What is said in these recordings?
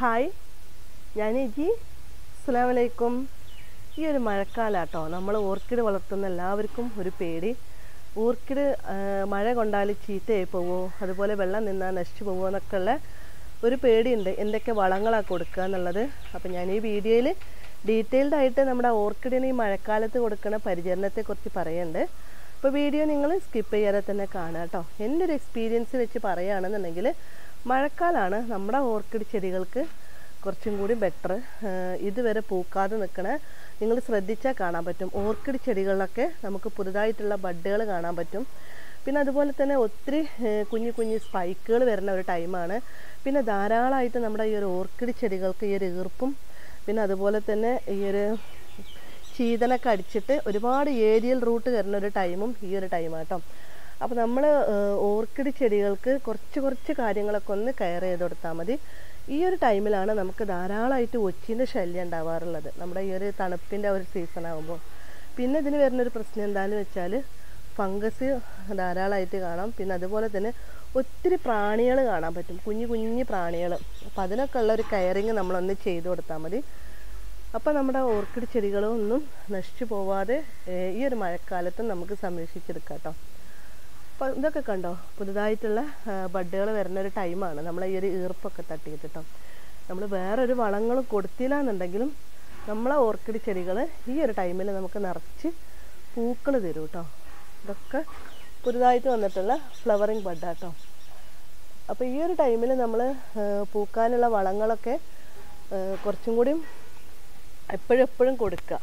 Hi, ഞാൻ AG. അസ്സലാമു അലൈക്കും. ഈ ഒരു മഴക്കാലാട്ടോ നമ്മൾ ഓർക്കിഡ് വളർത്തുന്ന എല്ലാവർക്കും ഒരു പേടി. ഓർക്കിഡ് മഴ കൊണ്ടാൽ ചീത്തയായി പോവോ, അതുപോലെ വെള്ളം നിന്നാൽ നശിച്ചു പോവോ എന്നൊക്കെ ഉള്ള ഒരു പേടിയുണ്ട്. എന്തൊക്കെ വളങ്ങളാണ് കൊടുക്കുക എന്നുള്ളത്. അപ്പം ഞാൻ ഈ വീഡിയോയിൽ ഡീറ്റെയിൽഡ് ആയിട്ട് നമ്മുടെ ഓർക്കിഡിന് ഈ മഴക്കാലത്ത് കൊടുക്കുന്ന പരിചരണത്തെക്കുറിച്ച് പറയുന്നുണ്ട്. അപ്പോൾ വീഡിയോ നിങ്ങൾ സ്കിപ്പ് ചെയ്യാതെ തന്നെ കാണുക കേട്ടോ. എൻ്റെ ഒരു എക്സ്പീരിയൻസ് വെച്ച് പറയുകയാണെന്നുണ്ടെങ്കിൽ മഴക്കാലമാണ് നമ്മുടെ ഓർക്കിഡ് ചെടികൾക്ക് കുറച്ചും കൂടി ബെറ്റർ. ഇതുവരെ പൂക്കാതെ നിൽക്കണ നിങ്ങൾ ശ്രദ്ധിച്ചാൽ കാണാൻ പറ്റും. ഓർക്കിഡ് ചെടികളിലൊക്കെ നമുക്ക് പുതുതായിട്ടുള്ള ബഡ്ഡുകൾ കാണാൻ പറ്റും. പിന്നെ അതുപോലെ തന്നെ ഒത്തിരി കുഞ്ഞു കുഞ്ഞു സ്പൈക്കുകൾ വരുന്ന ഒരു ടൈമാണ്. പിന്നെ ധാരാളമായിട്ട് നമ്മുടെ ഈ ഒരു ഓർക്കിഡ് ചെടികൾക്ക് ഈ ഒരു ഈർപ്പും പിന്നെ അതുപോലെ തന്നെ ഈ ഒരു ചീതനൊക്കെ അടിച്ചിട്ട് ഒരുപാട് ഏരിയൽ റൂട്ട് വരുന്ന ഒരു ടൈമും ഈ ഒരു ടൈമാട്ടോ. അപ്പോൾ നമ്മൾ ഓർക്കിഡ് ചെടികൾക്ക് കുറച്ച് കാര്യങ്ങളൊക്കെ ഒന്ന് കെയർ ചെയ്ത് കൊടുത്താൽ മതി. ഈ ഒരു ടൈമിലാണ് നമുക്ക് ധാരാളമായിട്ട് ഒച്ചിൻ്റെ ശല്യം ഉണ്ടാവാറുള്ളത്, നമ്മുടെ ഈ ഒരു തണുപ്പിൻ്റെ ഒരു സീസൺ ആകുമ്പോൾ. പിന്നെ ഇതിന് വരുന്നൊരു പ്രശ്നം എന്താണെന്ന് വെച്ചാൽ ഫംഗസ് ധാരാളമായിട്ട് കാണാം. പിന്നെ അതുപോലെ തന്നെ ഒത്തിരി പ്രാണികൾ കാണാൻ പറ്റും, കുഞ്ഞു പ്രാണികൾ. അപ്പോൾ അതിനൊക്കെ ഉള്ള ഒരു കെയറിങ് നമ്മളൊന്ന് ചെയ്ത് കൊടുത്താൽ മതി. അപ്പോൾ നമ്മുടെ ഓർക്കിഡ് ചെടികളൊന്നും നശിച്ചു പോവാതെ ഈ ഒരു മഴക്കാലത്തും നമുക്ക് സംരക്ഷിച്ചെടുക്കാം കേട്ടോ. അപ്പോൾ ഇതൊക്കെ കണ്ടോ, പുതുതായിട്ടുള്ള ബഡ്ഡുകൾ വരുന്നൊരു ടൈമാണ്. നമ്മൾ ഈ ഒരു ഈർപ്പൊക്കെ തട്ടിയിട്ട് കേട്ടോ. നമ്മൾ വേറൊരു വളങ്ങളും കൊടുത്തില്ല എന്നുണ്ടെങ്കിലും നമ്മളെ ഓർക്കിഡ് ചെടികൾ ഈ ഒരു ടൈമിൽ നമുക്ക് നിറച്ച് പൂക്കൾ തരും കേട്ടോ. ഇതൊക്കെ പുതുതായിട്ട് വന്നിട്ടുള്ള ഫ്ലവറിങ് ബഡ്ഡാട്ടോ. അപ്പോൾ ഈ ഒരു ടൈമിൽ നമ്മൾ പൂക്കാനുള്ള വളങ്ങളൊക്കെ കുറച്ചും കൂടി എപ്പോഴും കൊടുക്കുക.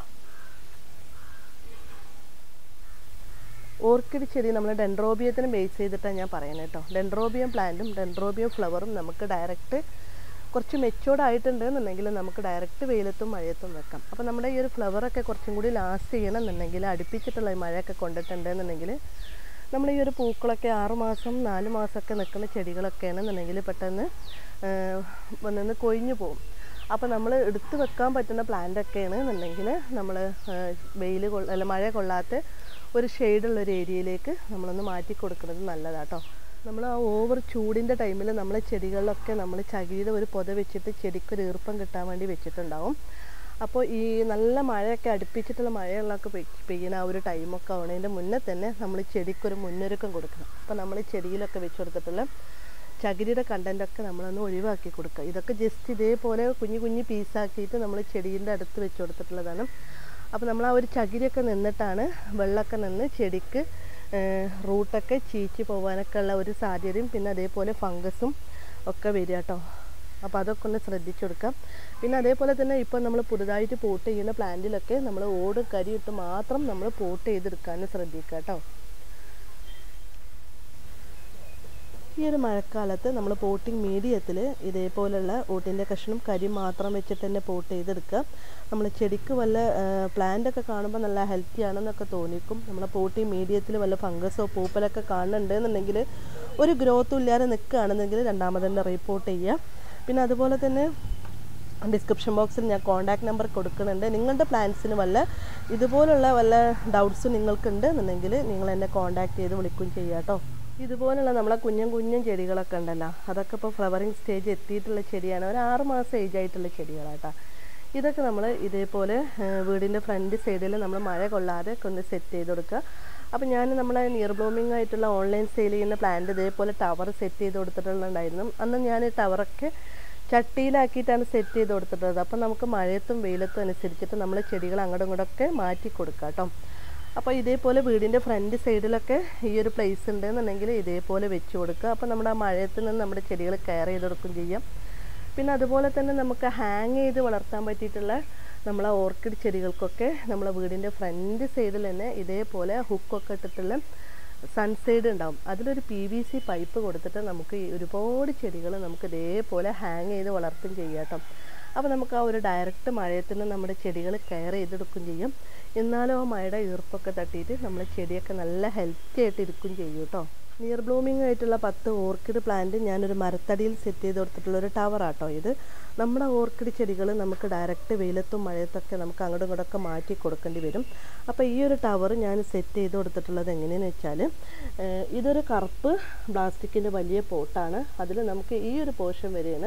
ഓർക്കിഡ് ചെടി നമ്മൾ ഡെൻഡ്രോബിയത്തിന് ബേസ് ചെയ്തിട്ടാണ് ഞാൻ പറയുന്നത് കേട്ടോ. ഡെൻഡ്രോബിയം പ്ലാന്റും ഡെൻഡ്രോബിയം ഫ്ലവറും നമുക്ക് ഡയറക്റ്റ് കുറച്ച് മെച്ചോർഡ് ആയിട്ടുണ്ടെന്നുണ്ടെങ്കിൽ നമുക്ക് ഡയറക്റ്റ് വെയിലത്തും മഴയത്തും വെക്കാം. അപ്പോൾ നമ്മുടെ ഈ ഒരു ഫ്ലവറൊക്കെ കുറച്ചും കൂടി ലാസ്റ്റ് ചെയ്യണമെന്നുണ്ടെങ്കിൽ അടുപ്പിച്ചിട്ടുള്ള മഴയൊക്കെ കൊണ്ടിട്ടുണ്ടെന്നുണ്ടെങ്കിൽ നമ്മൾ ഈ ഒരു പൂക്കളൊക്കെ 6 മാസം 4 മാസമൊക്കെ നിൽക്കുന്ന ചെടികളൊക്കെ ആണെന്നുണ്ടെങ്കിൽ പെട്ടെന്ന് വന്ന് കൊഴിഞ്ഞു പോകും. അപ്പോൾ നമ്മൾ എടുത്തു വെക്കാൻ പറ്റുന്ന പ്ലാന്റൊക്കെ ആണെന്നുണ്ടെങ്കിൽ നമ്മൾ മഴ കൊള്ളാത്ത ഒരു ഷെയ്ഡുള്ളൊരു ഏരിയയിലേക്ക് നമ്മളൊന്ന് മാറ്റി കൊടുക്കുന്നത് നല്ലതാട്ടോ. നമ്മൾ ആ ഓവർ ചൂടിൻ്റെ ടൈമിൽ നമ്മളെ ചെടികളിലൊക്കെ നമ്മൾ ചകിരിയുടെ ഒരു പൊത വെച്ചിട്ട് ചെടിക്കൊരു ഈർപ്പം കിട്ടാൻ വേണ്ടി വെച്ചിട്ടുണ്ടാവും. അപ്പോൾ ഈ നല്ല മഴയൊക്കെ അടുപ്പിച്ചിട്ടുള്ള മഴകളൊക്കെ പെയ്യുന്ന ആ ഒരു ടൈമൊക്കെ ആവുന്നതിൻ്റെ മുന്നേ തന്നെ നമ്മൾ ചെടിക്കൊരു മുന്നൊരുക്കം കൊടുക്കണം. അപ്പോൾ നമ്മൾ ചെടിയിലൊക്കെ വെച്ച് കൊടുത്തിട്ടുള്ള ചകിരിയുടെ കണ്ടൻറ്റൊക്കെ നമ്മളൊന്ന് ഒഴിവാക്കി കൊടുക്കുക. ഇതൊക്കെ ജസ്റ്റ് ഇതേപോലെ കുഞ്ഞു പീസാക്കിയിട്ട് നമ്മൾ ചെടീൻ്റെ അടുത്ത് വെച്ച് കൊടുത്തിട്ടുള്ളതാണ്. അപ്പോൾ നമ്മൾ ആ ഒരു ചകിരിയൊക്കെ നിന്നിട്ടാണ് വെള്ളമൊക്കെ നിന്ന് ചെടിക്ക് റൂട്ടൊക്കെ ചീച്ച് പോകാനൊക്കെ ഉള്ള ഒരു സാധ്യതയും പിന്നെ അതേപോലെ ഫംഗസും ഒക്കെ വരിക കേട്ടോ. അപ്പോൾ അതൊക്കെ ഒന്ന് ശ്രദ്ധിച്ചു കൊടുക്കാം. പിന്നെ അതേപോലെ തന്നെ ഇപ്പോൾ നമ്മൾ പുതുതായിട്ട് പോട്ട് ചെയ്യുന്ന പ്ലാന്റിലൊക്കെ നമ്മൾ ഓട് കരിയിട്ട് മാത്രം നമ്മൾ പോട്ട് ചെയ്തെടുക്കാനും ശ്രദ്ധിക്കുക കേട്ടോ. ഈ ഒരു മഴക്കാലത്ത് നമ്മൾ പോട്ടിംഗ് മീഡിയത്തിൽ ഇതേപോലെയുള്ള ഓട്ടിൻ്റെ കഷ്ണം കരി മാത്രം വെച്ചിട്ട് തന്നെ പോട്ട് ചെയ്തെടുക്കുക. നമ്മൾ ചെടിക്ക് വല്ല പ്ലാന്റൊക്കെ കാണുമ്പോൾ നല്ല ഹെൽത്തി ആണെന്നൊക്കെ തോന്നിക്കും. നമ്മളെ പോട്ടിംഗ് മീഡിയത്തിൽ വല്ല ഫംഗസോ പൂപ്പലൊക്കെ കാണുന്നുണ്ടെന്നുണ്ടെങ്കിൽ ഒരു ഗ്രോത്തും ഇല്ലാതെ നിൽക്കുകയാണെന്നെങ്കിൽ രണ്ടാമതെന്നെ റീപോർട്ട് ചെയ്യുക. പിന്നെ അതുപോലെ തന്നെ ഡിസ്ക്രിപ്ഷൻ ബോക്സിൽ ഞാൻ കോൺടാക്ട് നമ്പർ കൊടുക്കുന്നുണ്ട്. നിങ്ങളുടെ പ്ലാൻസിന് ഇതുപോലുള്ള വല്ല ഡൗട്ട്സും നിങ്ങൾക്കുണ്ട് എന്നുണ്ടെങ്കിൽ നിങ്ങൾ എന്നെ കോൺടാക്ട് ചെയ്ത് വിളിക്കുകയും ചെയ്യുക കേട്ടോ. ഇതുപോലുള്ള നമ്മളെ കുഞ്ഞൻ ചെടികളൊക്കെ ഉണ്ടല്ലോ, അതൊക്കെ ഇപ്പോൾ ഫ്ലവറിങ് സ്റ്റേജ് എത്തിയിട്ടുള്ള ചെടിയാണ്. ഒരു 6 മാസം ഏജ് ആയിട്ടുള്ള ചെടികളാട്ടോ. ഇതൊക്കെ നമ്മൾ ഇതേപോലെ വീടിൻ്റെ ഫ്രണ്ട് സൈഡിൽ നമ്മൾ മഴ കൊള്ളാതെ ഒന്ന് സെറ്റ് ചെയ്ത് കൊടുക്കുക. അപ്പോൾ ഞാൻ നമ്മളെ നിയർ ബ്ലൂമിങ് ആയിട്ടുള്ള ഓൺലൈൻ സെയിൽ ചെയ്യുന്ന പ്ലാന്റ് ഇതേപോലെ ടവർ സെറ്റ് ചെയ്ത് കൊടുത്തിട്ടുണ്ടായിരുന്നു. അന്ന് ഞാൻ ടവറൊക്കെ ചട്ടിയിലാക്കിയിട്ടാണ് സെറ്റ് ചെയ്ത് കൊടുത്തിട്ടുള്ളത്. അപ്പോൾ നമുക്ക് മഴയത്തും വെയിലത്തും അനുസരിച്ചിട്ട് നമ്മൾ ചെടികൾ അങ്ങോട്ടും ഇങ്ങോട്ടൊക്കെ മാറ്റി കൊടുക്കുക കേട്ടോ. അപ്പോൾ ഇതേപോലെ വീടിൻ്റെ ഫ്രണ്ട് സൈഡിലൊക്കെ ഈ ഒരു പ്ലേസ് ഉണ്ടെന്നുണ്ടെങ്കിൽ ഇതേപോലെ വെച്ച് കൊടുക്കുക. അപ്പോൾ നമ്മുടെ ആ മഴയത്തിൽ നിന്ന് നമ്മുടെ ചെടികൾ കെയർ ചെയ്ത് കൊടുക്കുകയും ചെയ്യാം. പിന്നെ അതുപോലെ തന്നെ നമുക്ക് ഹാങ് ചെയ്ത് വളർത്താൻ പറ്റിയിട്ടുള്ള നമ്മളെ ഓർക്കിഡ് ചെടികൾക്കൊക്കെ നമ്മളെ വീടിൻ്റെ ഫ്രണ്ട് സൈഡിൽ തന്നെ ഇതേപോലെ ഹുക്കൊക്കെ ഇട്ടിട്ടുള്ള സൺസൈഡ് ഉണ്ടാവും. അതിലൊരു PVC പൈപ്പ് കൊടുത്തിട്ട് നമുക്ക് ഒരുപാട് ചെടികൾ നമുക്ക് ഇതേപോലെ ഹാങ് ചെയ്ത് വളർത്തുകയും ചെയ്യാം കേട്ടോ. അപ്പോൾ നമുക്ക് ആ ഒരു ഡയറക്റ്റ് മഴയത്തിൽ നിന്ന് നമ്മുടെ ചെടികൾ കെയർ ചെയ്തെടുക്കുകയും ചെയ്യും. എന്നാലും ആ മഴയുടെ ഈർപ്പൊക്കെ തട്ടിയിട്ട് നമ്മുടെ ചെടിയൊക്കെ നല്ല ഹെൽത്തി ആയിട്ട് ഇരിക്കുകയും ചെയ്യും കേട്ടോ. നിയർ ബ്ലൂമിങ് ആയിട്ടുള്ള 10 ഓർക്കിഡ് പ്ലാന്റ് ഞാനൊരു മരത്തടിയിൽ സെറ്റ് ചെയ്ത് കൊടുത്തിട്ടുള്ളൊരു ടവറാട്ടോ ഇത്. നമ്മുടെ ഓർക്കിഡ് ചെടികൾ നമുക്ക് ഡയറക്റ്റ് വെയിലത്തും മഴയത്തൊക്കെ നമുക്ക് അങ്ങോട്ടും ഇങ്ങോട്ടൊക്കെ മാറ്റി കൊടുക്കേണ്ടി വരും. അപ്പോൾ ഈ ഒരു ടവർ ഞാൻ സെറ്റ് ചെയ്ത് കൊടുത്തിട്ടുള്ളത് എങ്ങനെയെന്ന് വെച്ചാൽ ഇതൊരു കറുപ്പ് പ്ലാസ്റ്റിക്കിൻ്റെ വലിയ പോട്ടാണ്. അതിൽ നമുക്ക് ഈ ഒരു പോർഷൻ വരെയാണ്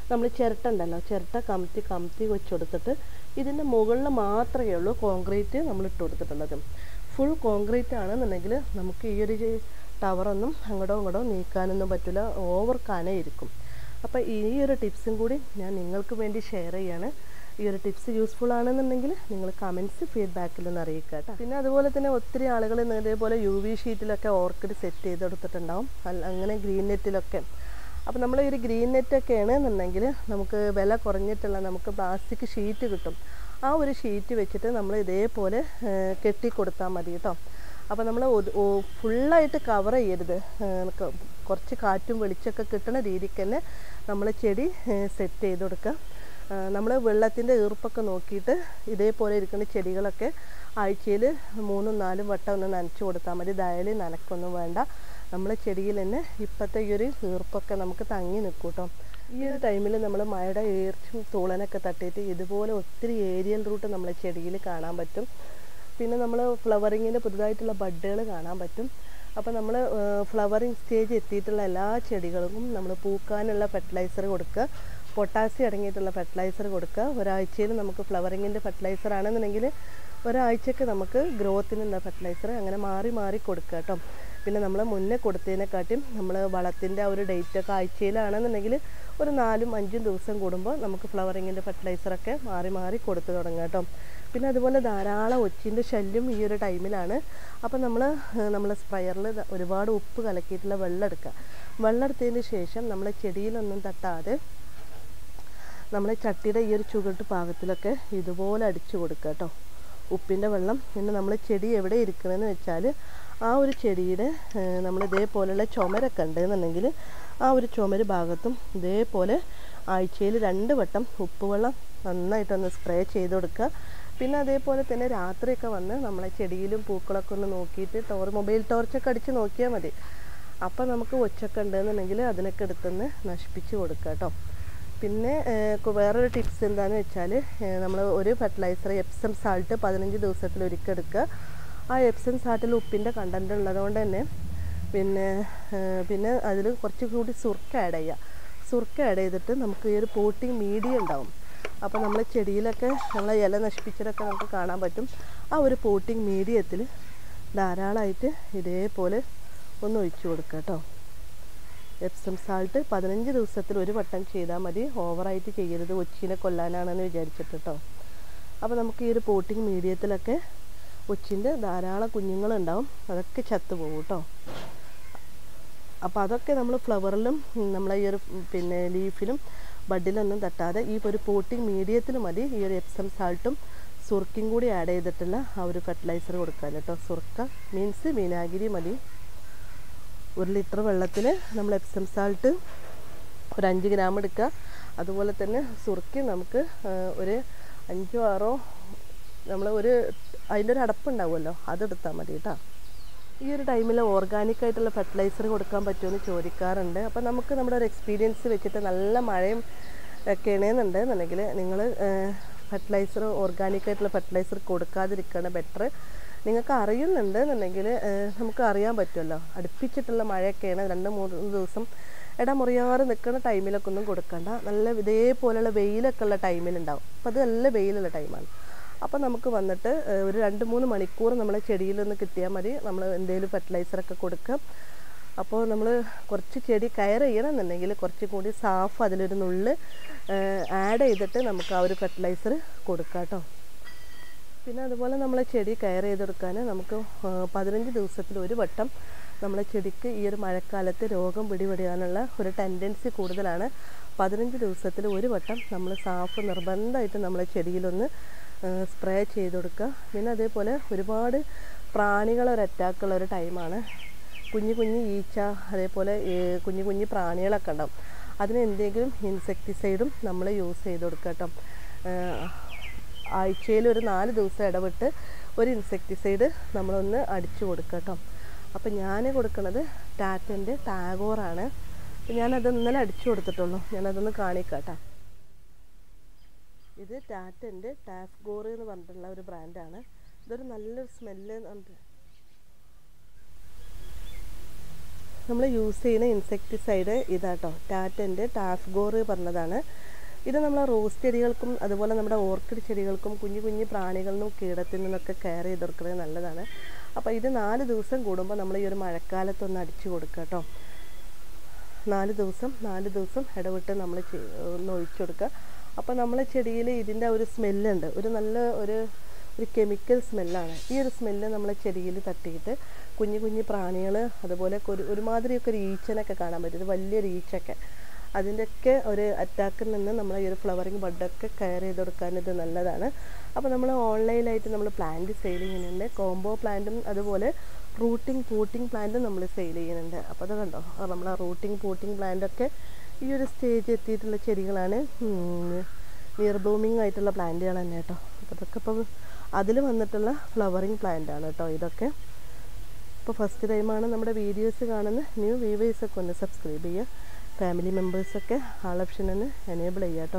നമ്മൾ ചിരട്ട ഉണ്ടല്ലോ, ചിരട്ട കമത്തി വെച്ച് കൊടുത്തിട്ട് ഇതിൻ്റെ മുകളിൽ മാത്രമേ ഉള്ളൂ കോൺക്രീറ്റ് നമ്മൾ ഇട്ട് കൊടുത്തിട്ടുള്ളത്. ഫുൾ കോൺക്രീറ്റ് ആണെന്നുണ്ടെങ്കിൽ നമുക്ക് ഈ ഒരു ടവറൊന്നും അങ്ങോട്ടോ നീക്കാനൊന്നും പറ്റില്ല, ഓവർ കനയിരിക്കും. അപ്പോൾ ഈ ഒരു ടിപ്സും കൂടി ഞാൻ നിങ്ങൾക്ക് വേണ്ടി ഷെയർ ചെയ്യാണ്. ഈ ഒരു ടിപ്സ് യൂസ്ഫുൾ ആണെന്നുണ്ടെങ്കിൽ നിങ്ങൾ കമൻറ്റ്സ് ഫീഡ്ബാക്കിലൊന്ന് അറിയിക്കുക കേട്ടോ. പിന്നെ അതുപോലെ തന്നെ ഒത്തിരി ആളുകൾ ഇതേപോലെ UV ഷീറ്റിലൊക്കെ ഓർക്കിഡ് സെറ്റ് ചെയ്ത് കൊടുത്തിട്ടുണ്ടാവും, അങ്ങനെ ഗ്രീൻ നെറ്റിലൊക്കെ. അപ്പോൾ നമ്മൾ ഈ ഒരു ഗ്രീൻ നെറ്റൊക്കെ ആണെന്നുണ്ടെങ്കിൽ നമുക്ക് വില കുറഞ്ഞിട്ടുള്ള നമുക്ക് പ്ലാസ്റ്റിക് ഷീറ്റ് കിട്ടും. ആ ഒരു ഷീറ്റ് വെച്ചിട്ട് നമ്മൾ ഇതേപോലെ കെട്ടി കൊടുത്താൽ മതി കേട്ടോ. അപ്പോൾ നമ്മൾ ഫുള്ളായിട്ട് കവർ ചെയ്യരുത്, കുറച്ച് കാറ്റും വെളിച്ചമൊക്കെ കിട്ടുന്ന രീതിക്ക് തന്നെ നമ്മൾ ചെടി സെറ്റ് ചെയ്ത് കൊടുക്കുക. നമ്മൾ വെള്ളത്തിൻ്റെ ഈർപ്പൊക്കെ നോക്കിയിട്ട് ഇതേപോലെ ഇരിക്കുന്ന ചെടികളൊക്കെ ആഴ്ചയിൽ 3-4 വട്ടം ഒന്ന് നനച്ച് കൊടുത്താൽ മതി. ഡയലി നനക്കൊന്നും വേണ്ട. നമ്മൾ ചെടിയിൽ തന്നെ ഇപ്പോഴത്തെ ഈ ഒരു ഈർപ്പൊക്കെ നമുക്ക് തങ്ങി നിൽക്കും കേട്ടോ. ഈ ഒരു ടൈമിൽ നമ്മൾ മഴയുടെ ഈർച്ചും തൂളനൊക്കെ തട്ടിയിട്ട് ഇതുപോലെ ഒത്തിരി ഏരിയൽ റൂട്ട് നമ്മളെ ചെടിയിൽ കാണാൻ പറ്റും. പിന്നെ നമ്മൾ ഫ്ലവറിങ്ങിൻ്റെ പുതുതായിട്ടുള്ള ബഡ്ഡുകൾ കാണാൻ പറ്റും. അപ്പോൾ നമ്മൾ ഫ്ലവറിങ് സ്റ്റേജ് എത്തിയിട്ടുള്ള എല്ലാ ചെടികൾക്കും നമ്മൾ പൂക്കാനുള്ള ഫെർട്ടിലൈസർ കൊടുക്കുക, പൊട്ടാസ്യം അടങ്ങിയിട്ടുള്ള ഫെർട്ടിലൈസർ കൊടുക്കുക. ഒരാഴ്ചയിൽ നമുക്ക് ഫ്ലവറിങ്ങിൻ്റെ ഫെർട്ടിലൈസർ ആണെന്നുണ്ടെങ്കിൽ ഒരാഴ്ചക്ക് നമുക്ക് ഗ്രോത്തിനുള്ള ഫെർട്ടിലൈസർ അങ്ങനെ മാറി കൊടുക്കുക കേട്ടോ. പിന്നെ നമ്മൾ മുന്നേ കൊടുത്തതിനെക്കാട്ടിയും നമ്മൾ വളത്തിൻ്റെ ആ ഒരു ഡേറ്റൊക്കെ ആഴ്ചയിലാണെന്നുണ്ടെങ്കിൽ ഒരു 4-5 ദിവസം കൂടുമ്പോൾ നമുക്ക് ഫ്ലവറിങ്ങിൻ്റെ ഫെർട്ടിലൈസറൊക്കെ മാറി കൊടുത്തു തുടങ്ങുക കേട്ടോ. പിന്നെ അതുപോലെ ധാരാളം ഒച്ചിൻ്റെ ശല്യം ഈ ഒരു ടൈമിലാണ്. അപ്പോൾ നമ്മൾ സ്പ്രയറിൽ ഒരുപാട് ഉപ്പ് കലക്കിയിട്ടുള്ള വെള്ളം എടുക്കുക. വെള്ളം എടുത്തതിന് ശേഷം നമ്മൾ ചെടിയിലൊന്നും തട്ടാതെ നമ്മൾ ചട്ടിയുടെ ഈ ഒരു ചുവട്ട് ഭാഗത്തിലൊക്കെ ഇതുപോലെ അടിച്ചു കൊടുക്കുക കേട്ടോ, ഉപ്പിൻ്റെ വെള്ളം. പിന്നെ നമ്മൾ ചെടി എവിടെ ഇരിക്കണമെന്ന് വെച്ചാൽ ആ ഒരു ചെടിയുടെ നമ്മൾ ഇതേപോലെയുള്ള ചുമരൊക്കെ ഉണ്ടെന്നുണ്ടെങ്കിൽ ആ ഒരു ചുമര് ഭാഗത്തും ഇതേപോലെ ആഴ്ചയിൽ 2 വട്ടം ഉപ്പ് വെള്ളം നന്നായിട്ടൊന്ന് സ്പ്രേ ചെയ്ത് കൊടുക്കുക. പിന്നെ അതേപോലെ തന്നെ രാത്രിയൊക്കെ വന്ന് നമ്മളെ ചെടിയിലും പൂക്കളൊക്കെ ഒന്ന് നോക്കിയിട്ട് മൊബൈൽ ടോർച്ചൊക്കെ അടിച്ച് നോക്കിയാൽ മതി. അപ്പോൾ നമുക്ക് ഒച്ചൊക്കെ ഉണ്ടെന്നുണ്ടെങ്കിൽ അതിനൊക്കെ എടുത്തുനിന്ന് നശിപ്പിച്ച് കൊടുക്കുക കേട്ടോ. പിന്നെ വേറൊരു ടിപ്സ് എന്താണെന്ന് വെച്ചാൽ നമ്മൾ ഒരു ഫെർട്ടിലൈസർ എപ്സം സാൾട്ട് 15 ദിവസത്തിൽ ഒരിക്കൽ എടുക്കുക. ആ എപ്സം സാൾട്ടിൽ ഉപ്പിൻ്റെ കണ്ടൻറ്റ് ഉള്ളതുകൊണ്ട് തന്നെ പിന്നെ അതിൽ കുറച്ചുകൂടി സുർക്ക ആഡ് ചെയ്യുക. സുർക്ക ആഡ് ചെയ്തിട്ട് നമുക്ക് ഈ ഒരു പോട്ടിങ് മീഡിയം ഉണ്ടാവും. അപ്പോൾ നമ്മൾ ചെടിയിലൊക്കെ നമ്മളെ ഇല നശിപ്പിച്ചതൊക്കെ നമുക്ക് കാണാൻ പറ്റും. ആ ഒരു പോട്ടിങ് മീഡിയത്തിൽ ധാരാളമായിട്ട് ഇതേപോലെ ഒന്ന് ഒഴിച്ചു കൊടുക്കുക കേട്ടോ. എപ്സം സാൾട്ട് 15 ദിവസത്തിൽ ഒരു വട്ടം ചെയ്താൽ മതി, ഓവറായിട്ട് ചെയ്യരുത്, ഒച്ചിനെ കൊല്ലാനാണെന്ന് വിചാരിച്ചിട്ട് കേട്ടോ. അപ്പോൾ നമുക്ക് ഈ ഒരു പോട്ടിങ് മീഡിയത്തിലൊക്കെ ഒച്ചിൻ്റെ ധാരാളം കുഞ്ഞുങ്ങളുണ്ടാവും, അതൊക്കെ ചത്തുപോകും കേട്ടോ. അപ്പോൾ അതൊക്കെ നമ്മൾ ഫ്ലവറിലും നമ്മളെ ഈ ഒരു ലീഫിലും ബഡിലൊന്നും തട്ടാതെ ഈ ഒരു പോട്ടിങ് മീഡിയത്തിൽ മതി ഈ ഒരു എപ്സം സാൾട്ടും സുർക്കയും കൂടി ആഡ് ചെയ്തിട്ടുള്ള ആ ഒരു ഫെർട്ടിലൈസർ കൊടുക്കാൻ കേട്ടോ. സുർക്ക മീൻസ് വിനാഗിരി മതി. 1 ലിറ്റർ വെള്ളത്തിൽ നമ്മൾ എപ്സം സാൾട്ട് ഒരു 5 ഗ്രാം എടുക്കുക. അതുപോലെ തന്നെ സുർക്കി നമുക്ക് ഒരു 5-6 നമ്മൾ അതിൻ്റെ ഒരു അടപ്പുണ്ടാവുമല്ലോ, അതെടുത്താൽ മതി കേട്ടോ. ഈ ഒരു ടൈമിൽ ഓർഗാനിക് ആയിട്ടുള്ള ഫെർട്ടിലൈസർ കൊടുക്കാൻ പറ്റുമെന്ന് ചോദിക്കാറുണ്ട്. അപ്പോൾ നമുക്ക് നമ്മുടെ ഒരു എക്സ്പീരിയൻസ് വെച്ചിട്ട് നല്ല മഴയും ഒക്കെ ആണെന്നുണ്ടെന്നുണ്ടെങ്കിൽ നിങ്ങൾ ഫെർട്ടിലൈസർ ഓർഗാനിക് ആയിട്ടുള്ള ഫെർട്ടിലൈസർ കൊടുക്കാതിരിക്കുകയാണ് ബെറ്റർ. നിങ്ങൾക്ക് അറിയുന്നുണ്ട് എന്നുണ്ടെങ്കിൽ നമുക്ക് അറിയാൻ പറ്റുമല്ലോ, അടുപ്പിച്ചിട്ടുള്ള മഴയൊക്കെയാണ് 2-3 ദിവസം ഇടമുറിയാറ് നിൽക്കുന്ന ടൈമിലൊക്കെ ഒന്നും കൊടുക്കണ്ട. നല്ല ഇതേപോലെയുള്ള വെയിലൊക്കെ ഉള്ള ടൈമിലുണ്ടാവും. അപ്പോൾ അത് നല്ല വെയിലുള്ള ടൈമാണ്. അപ്പോൾ നമുക്ക് വന്നിട്ട് ഒരു 2-3 മണിക്കൂർ നമ്മളെ ചെടിയിലൊന്ന് കിട്ടിയാൽ മതി, നമ്മൾ എന്തെങ്കിലും ഫെർട്ടിലൈസറൊക്കെ കൊടുക്കുക. അപ്പോൾ നമ്മൾ കുറച്ച് ചെടി കെയർ ചെയ്യണമെന്നുണ്ടെങ്കിൽ കുറച്ചും കൂടി സാഫ് അതിലൊരു നുള്ള് ആഡ് ചെയ്തിട്ട് നമുക്ക് ആ ഒരു ഫെർട്ടിലൈസർ കൊടുക്കാം കേട്ടോ. പിന്നെ അതുപോലെ നമ്മളെ ചെടി കെയർ ചെയ്തെടുക്കാൻ നമുക്ക് 15 ദിവസത്തിൽ ഒരു വട്ടം നമ്മളെ ചെടിക്ക് ഈ ഒരു മഴക്കാലത്ത് രോഗം പിടിപെടാനുള്ള ഒരു ടെൻഡൻസി കൂടുതലാണ്. 15 ദിവസത്തിൽ ഒരു വട്ടം നമ്മൾ സാഫ് നിർബന്ധമായിട്ട് നമ്മളെ ചെടിയിലൊന്ന് സ്പ്രേ ചെയ്ത് കൊടുക്കുക. പിന്നെ അതേപോലെ ഒരുപാട് പ്രാണികളൊരു അറ്റാക്കുള്ള ഒരു ടൈമാണ്. കുഞ്ഞു ഈച്ച അതേപോലെ കുഞ്ഞു പ്രാണികളൊക്കെ ഉണ്ടാവും. അതിന് എന്തെങ്കിലും ഇൻസെക്ടിസൈഡും നമ്മൾ യൂസ് ചെയ്ത് കൊടുക്കുക കേട്ടോ. ആഴ്ചയിൽ ഒരു 4 ദിവസം ഇടവിട്ട് ഒരു ഇൻസെക്ടിസൈഡ് നമ്മളൊന്ന് അടിച്ചു കൊടുക്കുക കേട്ടോ. അപ്പം ഞാൻ കൊടുക്കുന്നത് ടാറ്റൻ്റെ ടാഗോറാണ്. ഞാനത് ഇന്നലെ അടിച്ചു കൊടുത്തിട്ടുള്ളൂ, ഞാനതൊന്ന് കാണിക്കാം കേട്ടോ. ഇത് ടാറ്റൻ്റെ ടാഫ്ഗോർ എന്ന് പറഞ്ഞിട്ടുള്ള ഒരു ബ്രാൻഡാണ്. ഇതൊരു നല്ലൊരു സ്മെല്ല് ഉണ്ട്. നമ്മൾ യൂസ് ചെയ്യുന്ന ഇൻസെക്ടിസൈഡ് ഇതാട്ടോ, ടാറ്റൻ്റെ ടാസ്ഗോർ പറഞ്ഞതാണ്. ഇത് നമ്മളെ റോസ് ചെടികൾക്കും അതുപോലെ നമ്മുടെ ഓർക്കിഡ് ചെടികൾക്കും കുഞ്ഞു കുഞ്ഞു പ്രാണികളിൽ നിന്നും കീടത്തിൽ നിന്നൊക്കെ കെയർ ചെയ്തെടുക്കുന്നത് നല്ലതാണ്. അപ്പോൾ ഇത് 4 ദിവസം കൂടുമ്പോൾ നമ്മൾ ഈ ഒരു മഴക്കാലത്തൊന്ന് അടിച്ചു കൊടുക്കുക കേട്ടോ. 4 ദിവസം ഇടവിട്ട് നമ്മൾ ഒന്ന് ഒഴിച്ചു കൊടുക്കുക. അപ്പോൾ നമ്മളെ ചെടിയിൽ ഇതിൻ്റെ ഒരു സ്മെല്ലുണ്ട്, ഒരു നല്ല ഒരു കെമിക്കൽ സ്മെല്ലാണ്. ഈ ഒരു സ്മെല്ല് നമ്മളെ ചെടിയിൽ തട്ടിയിട്ട് കുഞ്ഞു കുഞ്ഞു പ്രാണികൾ അതുപോലെ ഒരുമാതിരിയൊക്കെ ഒരു ഈച്ചനൊക്കെ കാണാൻ പറ്റും, ഒരു വലിയൊരു ഈച്ചൊക്കെ, അതിൻ്റെയൊക്കെ ഒരു അറ്റാക്കിൽ നിന്ന് നമ്മളെ ഈ ഒരു ഫ്ലവറിങ് ബഡൊക്കെ കെയർ ചെയ്ത് കൊടുക്കാൻ ഇത് നല്ലതാണ്. അപ്പോൾ നമ്മൾ ഓൺലൈനായിട്ട് നമ്മൾ പ്ലാന്റ് സെയിൽ ചെയ്യുന്നുണ്ട്. കോംബോ പ്ലാന്റും അതുപോലെ പോട്ടിംഗ് പ്ലാന്റും നമ്മൾ സെയിൽ ചെയ്യുന്നുണ്ട്. അപ്പോൾ അത് കണ്ടോ, നമ്മൾ പോട്ടിംഗ് പ്ലാന്റൊക്കെ ഈ ഒരു സ്റ്റേജ് എത്തിയിട്ടുള്ള ചെടികളാണ്. നിയർ ബ്ലൂമിങ് ആയിട്ടുള്ള പ്ലാന്റുകൾ തന്നെ കേട്ടോ. അപ്പോൾ ഇതൊക്കെ ഇപ്പോൾ അതിൽ വന്നിട്ടുള്ള ഫ്ലവറിങ് പ്ലാന്റാണ് കേട്ടോ ഇതൊക്കെ. ഇപ്പോൾ ഫസ്റ്റ് ടൈമാണ് നമ്മുടെ വീഡിയോസ് കാണുന്ന ന്യൂ വ്യൂവേഴ്സൊക്കെ ഒന്ന് സബ്സ്ക്രൈബ് ചെയ്യുക. ഫാമിലി മെമ്പേഴ്സൊക്കെ ആൾ ഓപ്ഷൻ ഒന്ന് എനേബിൾ ചെയ്യുക കേട്ടോ.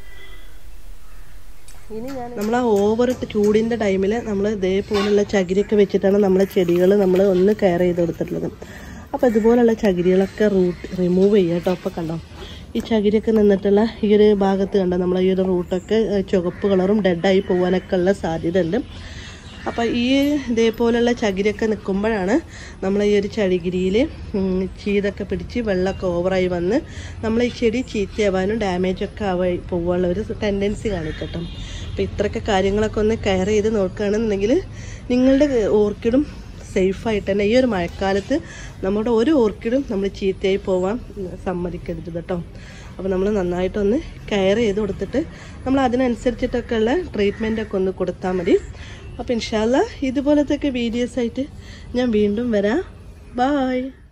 ഇനി നമ്മൾ ആ ഓവറിട്ട് ചൂടിൻ്റെ ടൈമിൽ നമ്മൾ ഇതേപോലുള്ള ചകിരിയൊക്കെ വെച്ചിട്ടാണ് നമ്മളെ ചെടികൾ നമ്മൾ ഒന്ന് കെയർ ചെയ്ത് കൊടുത്തിട്ടുള്ളത്. അപ്പോൾ ഇതുപോലുള്ള ചകിരികളൊക്കെ റിമൂവ് ചെയ്യുക കേട്ടോ. അപ്പോൾ കണ്ടോ, ഈ ചകിരിയൊക്കെ നിന്നിട്ടുള്ള ഈ ഒരു ഭാഗത്ത് കണ്ടോ, നമ്മൾ ഈ ഒരു റൂട്ടൊക്കെ ചുവപ്പ് കളറും ഡെഡായി പോകാനൊക്കെ ഉള്ള സാധ്യത ഉണ്ട്. അപ്പോൾ ഈ ഇതേപോലെയുള്ള ചകിരിയൊക്കെ നിൽക്കുമ്പോഴാണ് നമ്മൾ ഈ ഒരു ചകിരിയിൽ ചീതൊക്കെ പിടിച്ച് വെള്ളമൊക്കെ ഓവറായി വന്ന് നമ്മൾ ഈ ചെടി ചീത്തയാവാനും ഡാമേജൊക്കെ ആവായി പോകാനുള്ള ഒരു ടെൻഡൻസി കാണിക്കട്ടോ. അപ്പോൾ ഇത്രയൊക്കെ കാര്യങ്ങളൊക്കെ ഒന്ന് കെയർ ചെയ്ത് നോക്കുകയാണെന്നുണ്ടെങ്കിൽ നിങ്ങളുടെ ഓർക്കിഡും സേഫായിട്ട് തന്നെ ഈ ഒരു മഴക്കാലത്ത് നമ്മുടെ ഒരു ഓർക്കിഡും നമ്മൾ ചീത്തയായി പോവാൻ സമ്മതിക്കരുത് കേട്ടോ. അപ്പോൾ നമ്മൾ നന്നായിട്ടൊന്ന് കെയർ ചെയ്ത് കൊടുത്തിട്ട് നമ്മൾ അതിനനുസരിച്ചിട്ടൊക്കെ ഉള്ള ട്രീറ്റ്മെൻറ്റൊക്കെ ഒന്ന് കൊടുത്താൽ മതി. അപ്പോൾ ഇൻഷാ അല്ലാഹ് ഇതുപോലത്തെ വീഡിയോസായിട്ട് ഞാൻ വീണ്ടും വരാം. ബായ്.